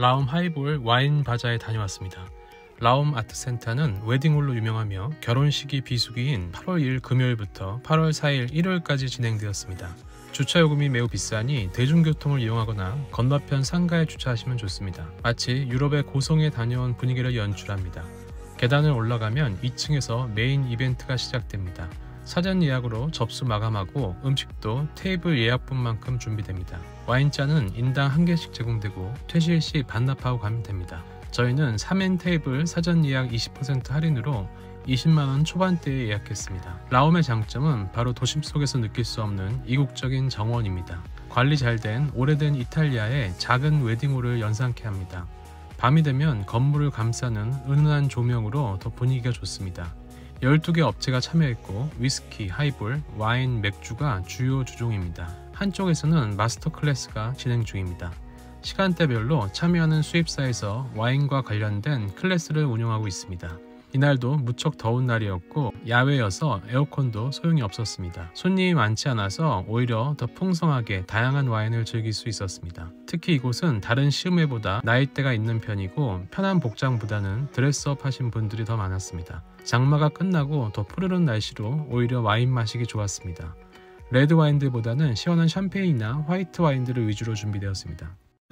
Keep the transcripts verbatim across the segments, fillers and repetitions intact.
라움 하이볼 와인 바자에 다녀왔습니다. 라움 아트센터는 웨딩홀로 유명하며 결혼식이 비수기인 팔월 이일 금요일부터 팔월 사일 일요일까지 진행되었습니다. 주차요금이 매우 비싸니 대중교통을 이용하거나 건너편 상가에 주차하시면 좋습니다. 마치 유럽의 고성에 다녀온 분위기를 연출합니다. 계단을 올라가면 이 층에서 메인 이벤트가 시작됩니다. 사전 예약으로 접수 마감하고 음식도 테이블 예약분만큼 준비됩니다. 와인잔은 인당 한 개씩 제공되고 퇴실 시 반납하고 가면 됩니다. 저희는 삼 인 테이블 사전 예약 이십 퍼센트 할인으로 이십만 원 초반대에 예약했습니다. 라움의 장점은 바로 도심 속에서 느낄 수 없는 이국적인 정원입니다. 관리 잘 된 오래된 이탈리아의 작은 웨딩홀을 연상케 합니다. 밤이 되면 건물을 감싸는 은은한 조명으로 더 분위기가 좋습니다. 열두 개 업체가 참여했고 위스키, 하이볼, 와인, 맥주가 주요 주종입니다. 한쪽에서는 마스터 클래스가 진행 중입니다. 시간대별로 참여하는 수입사에서 와인과 관련된 클래스를 운영하고 있습니다. 이날도 무척 더운 날이었고 야외여서 에어컨도 소용이 없었습니다. 손님이 많지 않아서 오히려 더 풍성하게 다양한 와인을 즐길 수 있었습니다. 특히 이곳은 다른 시음회보다 나이대가 있는 편이고 편한 복장보다는 드레스업 하신 분들이 더 많았습니다. 장마가 끝나고 더 푸르른 날씨로 오히려 와인 마시기 좋았습니다. 레드 와인들보다는 시원한 샴페인이나 화이트 와인들을 위주로 준비되었습니다.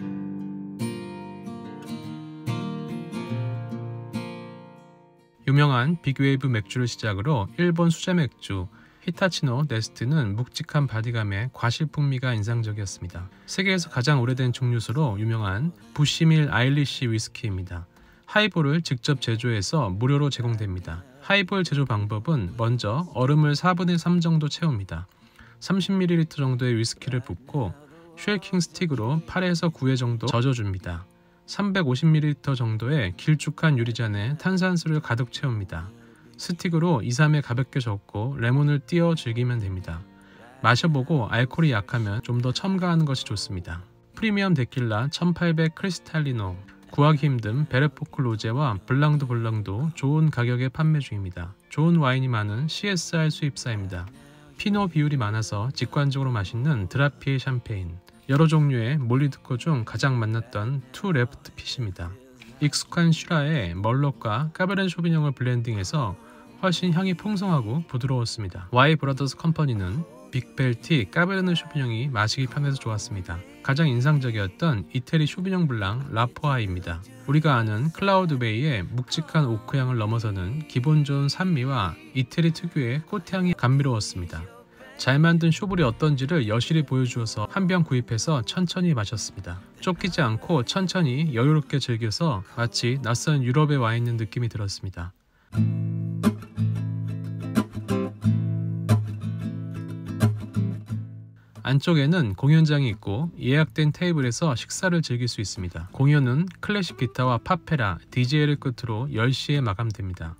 유명한 빅웨이브 맥주를 시작으로 일본 수제 맥주 히타치노 네스트는 묵직한 바디감에 과실 풍미가 인상적이었습니다. 세계에서 가장 오래된 증류소로 유명한 부시밀 아일리시 위스키입니다. 하이볼을 직접 제조해서 무료로 제공됩니다. 하이볼 제조 방법은 먼저 얼음을 사분의 삼 정도 채웁니다. 삼십 밀리리터 정도의 위스키를 붓고 쉐이킹 스틱으로 팔에서 구 회 정도 젖어줍니다. 삼백오십 밀리리터 정도의 길쭉한 유리잔에 탄산수를 가득 채웁니다. 스틱으로 이, 삼 회 가볍게 젓고 레몬을 띄어 즐기면 됩니다. 마셔보고 알코올이 약하면 좀 더 첨가하는 것이 좋습니다. 프리미엄 데킬라 천팔백 크리스탈리노, 구하기 힘든 베르포크 로제와 블랑도 블랑도 좋은 가격에 판매 중입니다. 좋은 와인이 많은 씨에스알 수입사입니다. 피노 비율이 많아서 직관적으로 맛있는 드라피에 샴페인, 여러 종류의 몰리드코 중 가장 만났던 투 레프트 핏입니다. 익숙한 슈라에 멀록과 까베르네 쇼비뇽을 블렌딩해서 훨씬 향이 풍성하고 부드러웠습니다. 와이 브라더스 컴퍼니는 빅벨티 까베르네 쇼비뇽이 마시기 편해서 좋았습니다. 가장 인상적이었던 이태리 쇼비뇽 블랑 라포아입니다. 우리가 아는 클라우드베이의 묵직한 오크향을 넘어서는 기본 좋은 산미와 이태리 특유의 꽃향이 감미로웠습니다. 잘 만든 쇼블이 어떤지를 여실히 보여주어서 한 병 구입해서 천천히 마셨습니다. 쫓기지 않고 천천히 여유롭게 즐겨서 마치 낯선 유럽에 와 있는 느낌이 들었습니다. 안쪽에는 공연장이 있고 예약된 테이블에서 식사를 즐길 수 있습니다. 공연은 클래식 기타와 파페라, 디제이를 끝으로 열 시에 마감됩니다.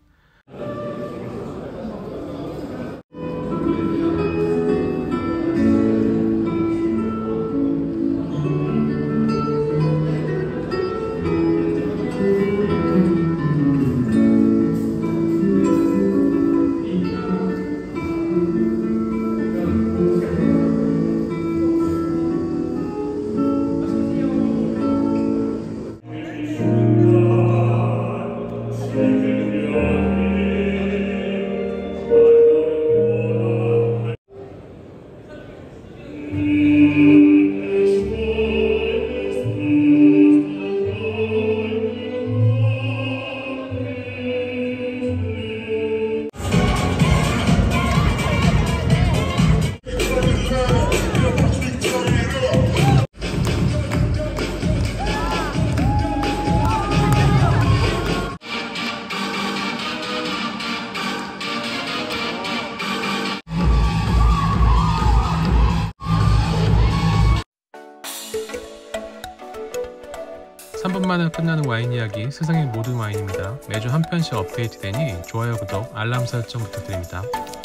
삼 분 만에 끝나는 와인 이야기, 세상의 모든 와인입니다. 매주 한 편씩 업데이트되니 좋아요, 구독, 알람 설정 부탁드립니다.